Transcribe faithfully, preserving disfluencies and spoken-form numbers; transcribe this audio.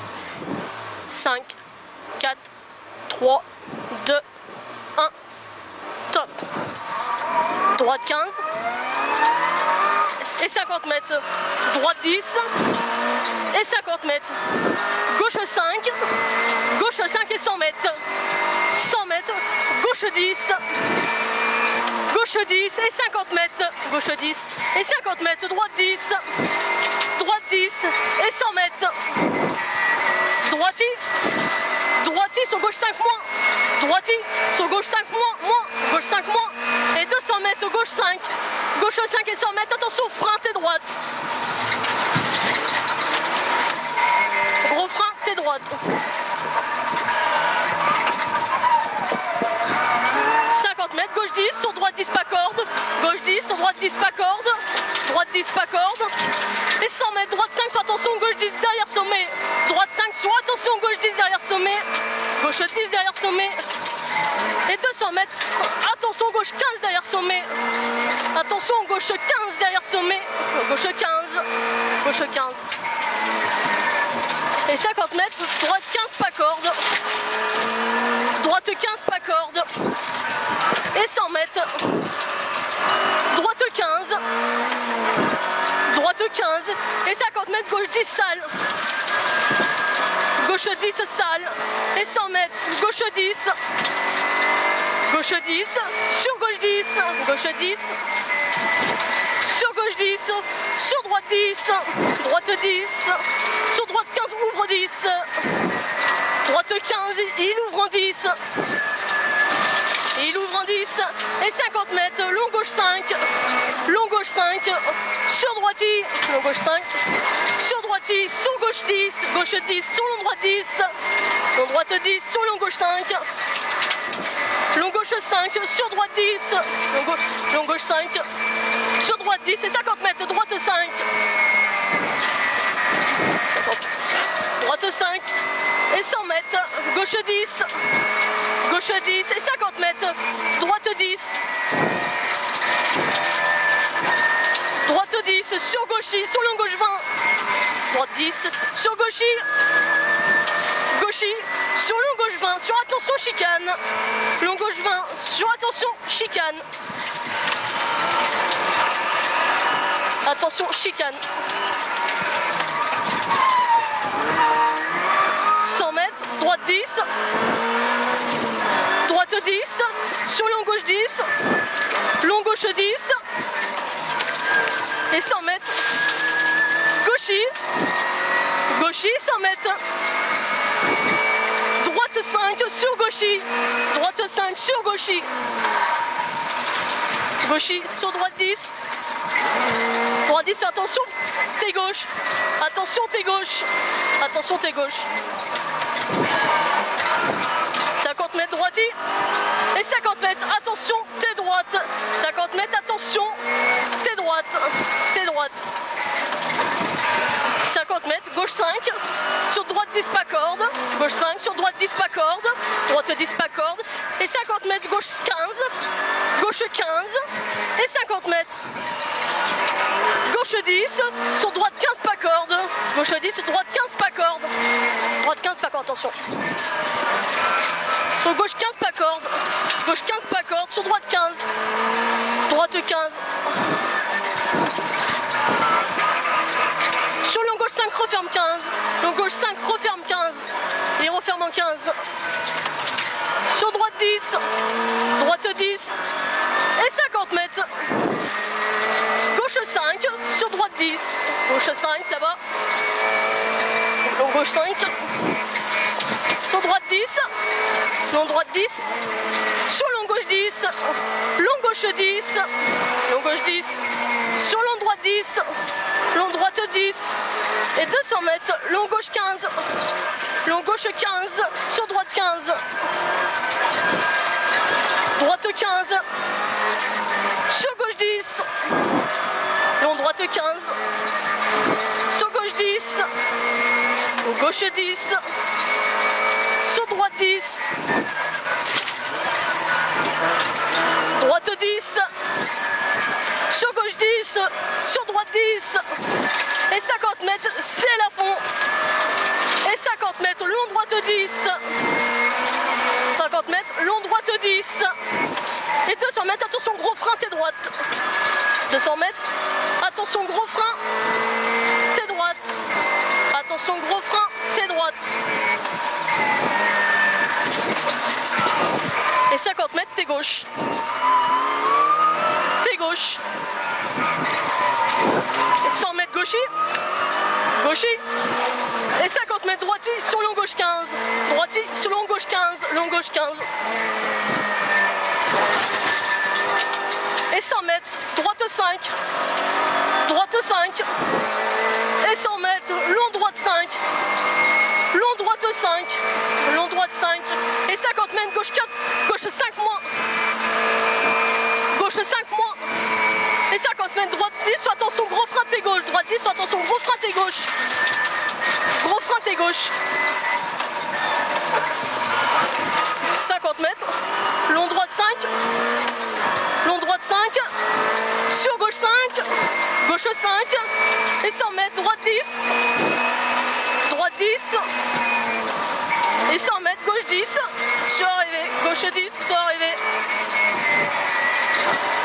cinq, quatre, trois, deux, un, top. Droite quinze et cinquante mètres. Droite dix et cinquante mètres. Gauche cinq, gauche cinq et cent mètres. cent mètres, gauche dix, gauche dix et cinquante mètres. Gauche dix et cinquante mètres. Droite dix, droite dix et cent mètres. Droiti, droiti sur gauche cinq moins, droiti sur gauche cinq moins, moins, gauche cinq moins, et deux cents mètres, gauche cinq, gauche cinq et cent mètres, attention, frein, t'es droite. Gros frein, t'es droite. cinquante mètres, gauche dix, sur droite dix pas corde, gauche dix, sur droite dix pas corde, droite dix pas corde, et cent mètres, droite cinq, sur attention, gauche dix derrière sommet, droite cinq, sur attention, gauche dix derrière sommet, gauche dix derrière sommet, et deux cents mètres, attention, gauche quinze derrière sommet, attention, gauche quinze derrière sommet, gauche quinze, gauche quinze, et cinquante mètres, droite quinze pas corde, droite quinze pas corde, et cent mètres, droite quinze, droite quinze, et cinquante mètres, gauche dix sale, gauche dix sale, et cent mètres, gauche dix, gauche dix, sur gauche dix, gauche dix, sur gauche dix, sur droite dix, droite dix, sur droite quinze, ouvre dix, droite quinze, il ouvre en dix, il ouvre en dix, et cinquante mètres, long gauche cinq, long gauche cinq, sur droiti, long gauche cinq, sur droiti, sur gauche dix, gauche dix, sur long droite dix, long droite dix, sur long gauche cinq, long gauche cinq, sur droite dix, long gauche, long gauche cinq, sur droite dix, et cinquante mètres, droite cinq, droite cinq, et cent mètres, gauche dix, gauche dix, et cinquante mètres, droite dix, droite dix, sur gauchis, sur long gauche vingt, droite dix, sur gauchis, gauchis, sur long gauche vingt, sur attention chicane, long gauche vingt, sur attention chicane, attention chicane, cent mètres, droite dix, droite dix, sur long gauche dix, long gauche dix, et cent mètres, gauchis, gauchis, cent mètres, droite cinq, sur gauchis, droite cinq, sur gauchis, gauchis, sur droite dix, droite dix, attention, t'es gauche, attention, t'es gauche, attention, t'es gauche, cinquante mètres, droiti, et cinquante mètres, attention, t'es droite, cinquante mètres, attention, t'es droite, t'es droite, cinquante mètres, gauche cinq, sur droite dix pas corde, gauche cinq, sur droite dix pas corde, droite dix pas corde, et cinquante mètres, gauche quinze, gauche quinze, et cinquante mètres, gauche dix, sur droite quinze pas corde, gauche dix, sur droite quinze pas corde, droite quinze pas corde, attention, sur gauche quinze pas corde, gauche quinze pas corde, sur droite quinze, droite quinze, sur long gauche cinq, referme quinze, long gauche cinq, referme quinze, et referme en quinze, sur droite dix, droite dix, et cinquante mètres, gauche cinq, sur droite dix, gauche cinq là-bas, long gauche cinq, sur droite dix, long droite dix, sur long gauche dix, long gauche dix, long gauche dix, sur long droite dix, long droite dix, et deux cents mètres, long gauche quinze, long gauche quinze, sur droite quinze, droite quinze, sur gauche dix, long droite quinze, sur gauche dix, long gauche dix, sur droite dix, droite dix, sur gauche dix, sur droite dix, et cinquante mètres, c'est la fond, et cinquante droite dix. cinquante mètres, long droite dix. Et deux cents mètres, attention gros frein, t'es droite. deux cents mètres, attention gros frein, t'es droite. Attention gros frein, t'es droite. Et cinquante mètres, t'es gauche. T'es gauche. Et cent mètres gaucher. Gaucher. Et cinquante mètres droiti sur long gauche quinze. Droiti sur long gauche quinze. Long gauche quinze. Et cent mètres, droite cinq. Droite cinq. Et cent mètres, long droite cinq. Long droite cinq. Long droite cinq. Et cinquante mètres, gauche quatre. Gauche cinq moins. Gauche cinq moins. Et cinquante mètres, droite dix. Attention, gros frein, t'es gauche. Droite dix. Attention, gros frein, t'es gauche. Gros frein, t'es gauche. cinquante mètres. Long droite cinq. Long droite cinq. Sur gauche cinq. Gauche cinq. Et cent mètres, droite dix. Droite dix. Et cent mètres, gauche dix. Sur arrivée. Gauche dix, sur arrivée.